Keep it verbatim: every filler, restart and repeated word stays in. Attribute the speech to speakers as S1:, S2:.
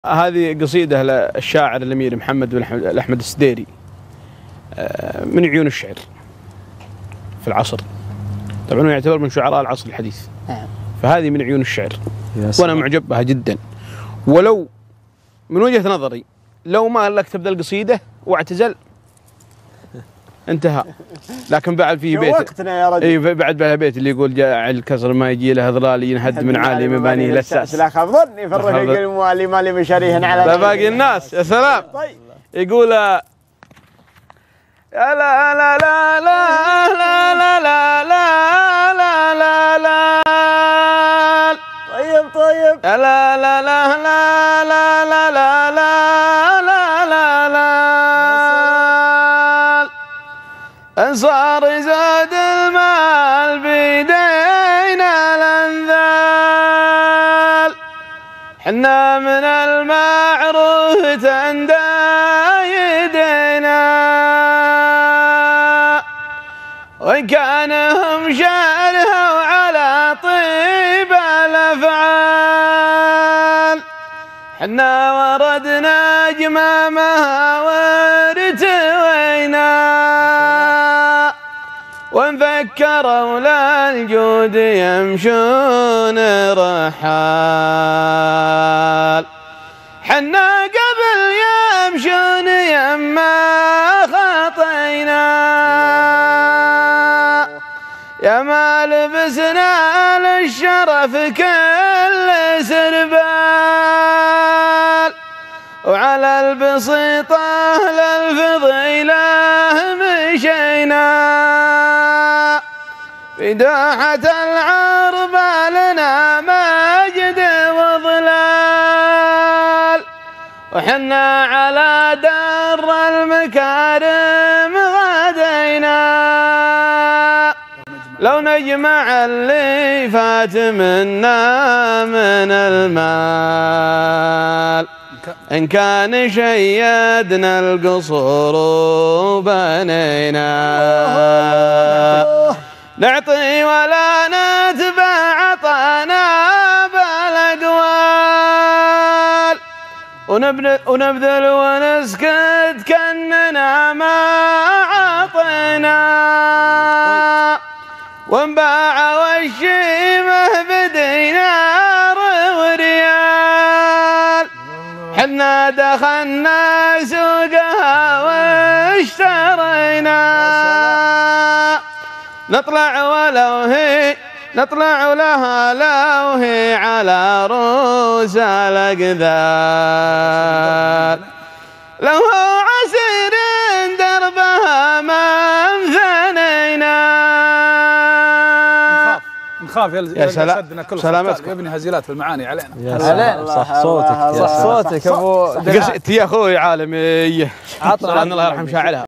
S1: هذه قصيدة للشاعر الأمير محمد بن أحمد السديري من عيون الشعر في العصر. طبعا هو يعتبر من شعراء العصر الحديث، فهذه من عيون الشعر وأنا معجب بها جدا. ولو من وجهة نظري لو ما ألقت بذا القصيدة واعتزل انتهى، لكن بعد فيه بيت
S2: وقتنا يا رجل.
S1: اي بعد بها بيت اللي يقول جاء الكسر ما يجي له ظلال ينهد من عالي مبانيه للساس.
S2: لا خاف ظني في الرفيق الموالي مالي مشاريه على
S1: باقي الناس. يا سلام.
S2: طيب
S1: يقول يا لا لا لا لا لا لا لا لا لا لا.
S2: طيب طيب
S1: لا لا لا لا لا لا لا لا لا لا لا. صار زاد المال بيدينا الانذال، حنا من المعروف تندايدينا، وإن كان هم شارها وعلى طيب الأفعال، حنا وردنا جمامها وارتوينا، وإن فكروا للجود يمشون رحال، حنا قبل يمشون يما خطينا، يا ما لبسنا للشرف كل سربال، وعلى البسيطة للفضيلة مشينا، في داحة العرب لنا مجد وظلال، وحنا على در المكارم غدينا، لو نجمع اللي فات منا من المال، إن كان شيدنا القصور وبنينا، نعطي ولا نتبع عطانا بالاقوال، ونبذل ونسكت كأننا ما عطينا، ونباع والشيمه بدينار وريال، حنا دخلنا سوقها واشترينا، نطلع ولو هي نطلع لها لو هي على رؤوس الأقذال، لو هو عسير دربها ما انثنينا.
S3: نخاف يا سلام سلامتك يبني هزيلات في المعاني علينا.
S4: يا سلام صح صوتك صح صوتك ابو
S1: يا اخوي عالمي. عطنا الله يرحم شاعرها.